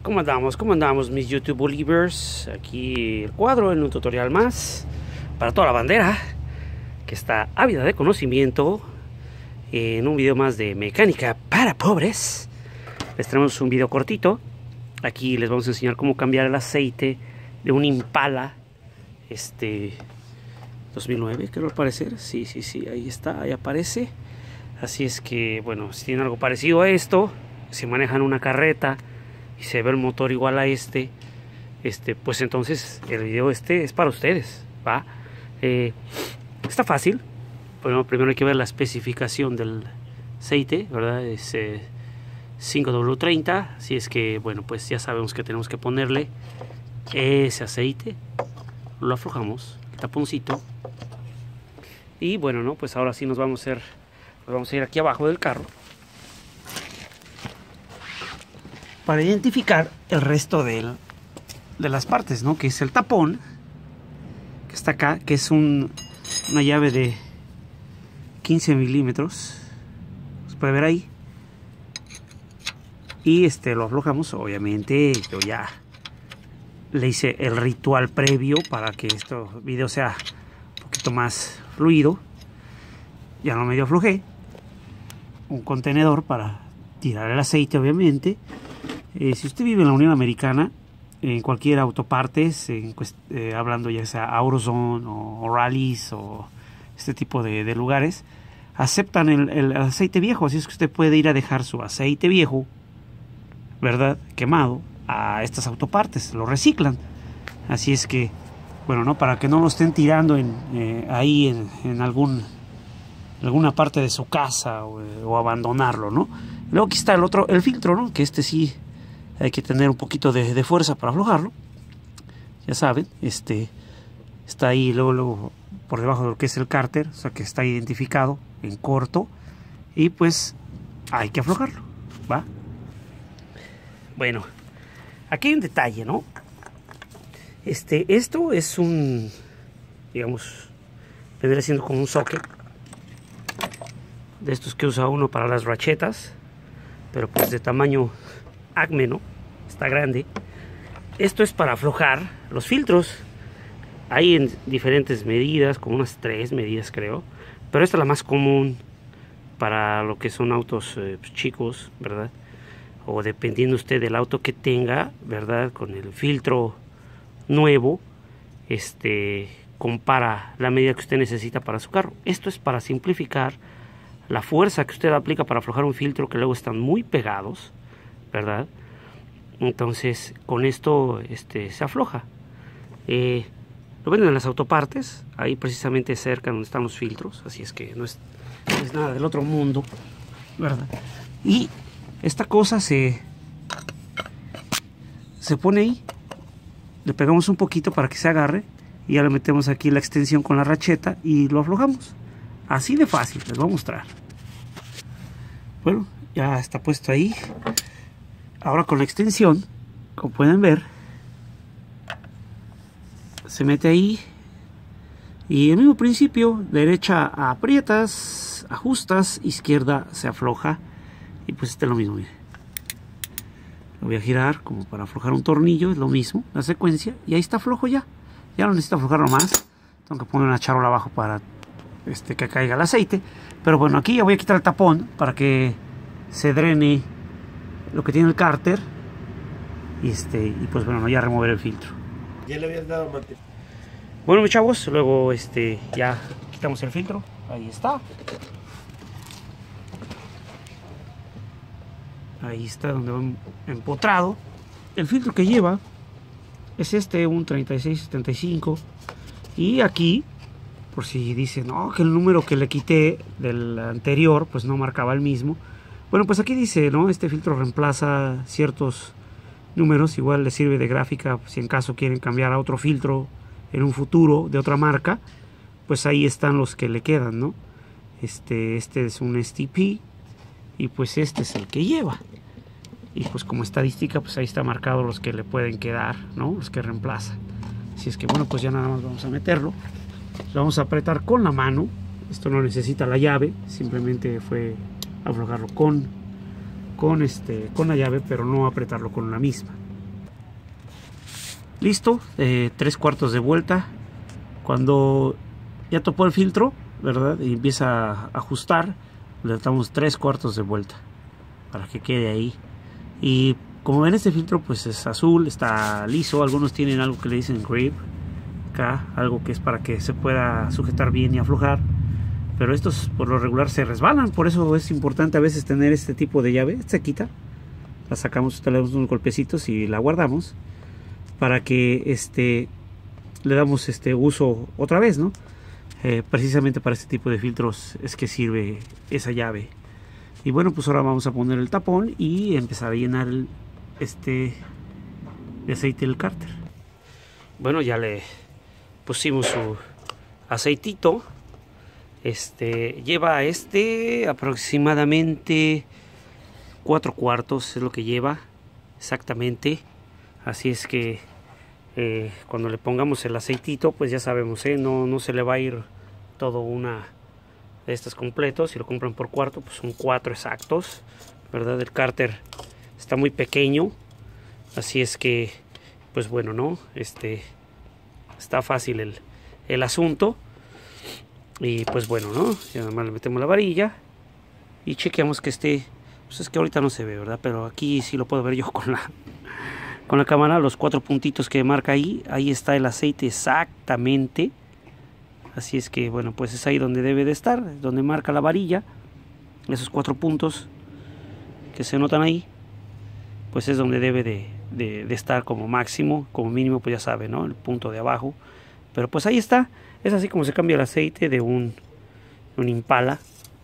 ¿Cómo andamos? ¿Cómo andamos, mis YouTube believers? Aquí el cuadro en un tutorial más para toda la bandera que está ávida de conocimiento. En un video más de mecánica para pobres. Les traemos un video cortito. Aquí les vamos a enseñar cómo cambiar el aceite de un Impala 2009, creo parecer. Sí, ahí está, ahí aparece. Así es que, bueno, si tienen algo parecido a esto, si manejan una carreta y se ve el motor igual a pues entonces el video es para ustedes, ¿va? Está fácil. Bueno, primero hay que ver la especificación del aceite, ¿verdad? Es 5W30, así es que, bueno, pues ya sabemos que tenemos que ponerle ese aceite. Lo aflojamos, el taponcito. Y bueno, ¿no? Pues ahora sí nos vamos a ir aquí abajo del carro para identificar el resto de las partes, ¿no? Que es el tapón, que está acá, que es una llave de 15 milímetros. Se puede ver ahí. Y lo aflojamos. Obviamente yo ya le hice el ritual previo para que este video sea un poquito más fluido. Ya no medio aflojé. Un contenedor para tirar el aceite, obviamente. Si usted vive en la Unión Americana, en cualquier autopartes, hablando ya sea AutoZone o Rally's o este tipo de lugares, aceptan el aceite viejo. Así es que usted puede ir a dejar su aceite viejo, ¿verdad?, quemado, a estas autopartes, lo reciclan. Así es que, bueno, ¿no?, para que no lo estén tirando ahí en alguna parte de su casa o abandonarlo, ¿no? Luego aquí está el filtro, ¿no?, que sí hay que tener un poquito de fuerza para aflojarlo. Ya saben, está ahí luego por debajo de lo que es el cárter, o sea que está identificado en corto, y pues hay que aflojarlo, ¿va? Bueno, aquí hay un detalle, ¿no? Esto es digamos, vendría siendo como un socket de estos que usa uno para las rachetas, pero pues de tamaño Acme, ¿no? Está grande. Esto es para aflojar los filtros. Hay en diferentes medidas, como unas 3 medidas creo, pero esta es la más común para lo que son autos chicos, ¿verdad? O dependiendo usted del auto que tenga, ¿verdad? Con el filtro nuevo, compara la medida que usted necesita para su carro. Esto es para simplificar la fuerza que usted aplica para aflojar un filtro que luego están muy pegados, ¿verdad? Entonces con esto se afloja. Lo venden en las autopartes, ahí precisamente cerca donde están los filtros, así es que no es nada del otro mundo, ¿verdad? Y esta cosa se pone ahí, le pegamos un poquito para que se agarre y ya le metemos aquí la extensión con la racheta y lo aflojamos. Así de fácil, les voy a mostrar. Bueno, ya está puesto ahí. Ahora con la extensión, como pueden ver, se mete ahí y el mismo principio: derecha aprietas, ajustas, izquierda se afloja, y pues lo mismo, mire. Lo voy a girar como para aflojar un tornillo, es lo mismo, la secuencia, y ahí está flojo ya. Ya no necesito aflojarlo más. Tengo que poner una charola abajo para que caiga el aceite. Pero bueno, aquí ya voy a quitar el tapón para que se drene lo que tiene el cárter. Y pues bueno, ya remover el filtro. Ya le habías dado mate. Bueno, mis chavos, luego ya quitamos el filtro. Ahí está. Ahí está donde va empotrado. El filtro que lleva es un 3675. Y aquí, por si dicen, no, que el número que le quité del anterior pues no marcaba el mismo. Bueno, pues aquí dice, ¿no? Este filtro reemplaza ciertos números. Igual les sirve de gráfica si en caso quieren cambiar a otro filtro en un futuro de otra marca. Pues ahí están los que le quedan, ¿no? Este es un STP y pues este es el que lleva. Y pues como estadística, pues ahí está marcado los que le pueden quedar, ¿no? Los que reemplazan. Así es que bueno, pues ya nada más vamos a meterlo. Lo vamos a apretar con la mano. Esto no necesita la llave, simplemente fue aflojarlo con la llave, pero no apretarlo con la misma. Listo, 3/4 de vuelta. Cuando ya topó el filtro, ¿verdad? Y empieza a ajustar, le damos 3/4 de vuelta para que quede ahí. Y como ven, este filtro pues es azul, está liso. Algunos tienen algo que le dicen grip acá, algo que es para que se pueda sujetar bien y aflojar, pero estos por lo regular se resbalan. Por eso es importante a veces tener este tipo de llave. Se quita, la sacamos, le damos unos golpecitos y la guardamos para que le damos uso otra vez, ¿no? Precisamente para este tipo de filtros es que sirve esa llave. Y bueno, pues ahora vamos a poner el tapón y empezar a llenar de aceite del cárter. Bueno, ya le pusimos su aceitito. Lleva aproximadamente 4/4 es lo que lleva exactamente. Así es que cuando le pongamos el aceitito, pues ya sabemos, no se le va a ir todo una de estas completos. Si lo compran por cuarto, pues son 4 exactos, ¿verdad? El cárter está muy pequeño, así es que pues bueno, ¿no? Está fácil el asunto. Y pues bueno, ¿no? Ya nada más le metemos la varilla y chequeamos que pues es que ahorita no se ve, ¿verdad? Pero aquí sí lo puedo ver yo con la cámara. Los 4 puntitos que marca ahí está el aceite exactamente. Así es que bueno, pues es ahí donde debe de estar, donde marca la varilla. Esos 4 puntos que se notan ahí, pues es donde debe de estar como máximo. Como mínimo, pues ya sabe, ¿no? El punto de abajo. Pero pues ahí está. Es así como se cambia el aceite de un Impala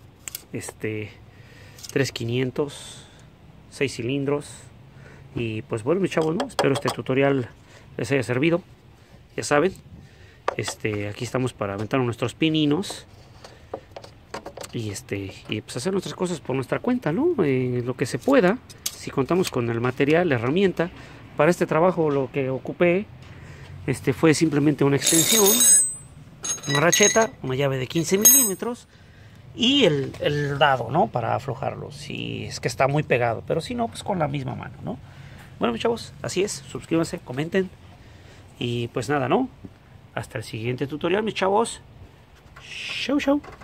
3500, 6 cilindros. Y pues bueno, mis chavos, ¿no? Espero este tutorial les haya servido. Ya saben, aquí estamos para aventar nuestros pininos y pues hacer nuestras cosas por nuestra cuenta, ¿no? Lo que se pueda, si contamos con el material, la herramienta. Para este trabajo lo que ocupé fue simplemente una extensión, una racheta, una llave de 15 milímetros y el dado, ¿no? Para aflojarlo, si es que está muy pegado, pero si no, pues con la misma mano, ¿no? Bueno, mis chavos, así es. Suscríbanse, comenten y pues nada, ¿no? Hasta el siguiente tutorial, mis chavos. Chau, chau.